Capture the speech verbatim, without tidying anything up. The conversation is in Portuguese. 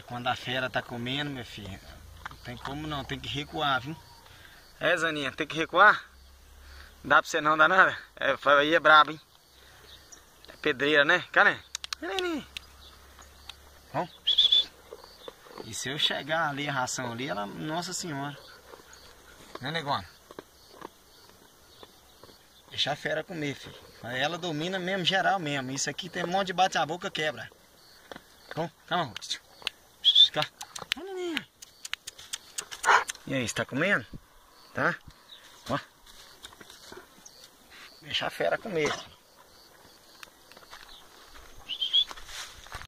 quando a fera tá comendo, meu filho, não tem como não, tem que recuar, viu? É, Zaninha, tem que recuar? Não dá pra você não dar nada? É, aí é brabo, hein? É pedreira, né? Cadê? Bom. E se eu chegar ali, a ração ali, ela... Nossa senhora. Né, negona? Deixa a fera comer, filho. Ela domina mesmo, geral mesmo. Isso aqui tem um monte de bate a boca, quebra. Bom, calma. Cá. E aí, você tá comendo? Tá? Ó. Deixa a fera comer.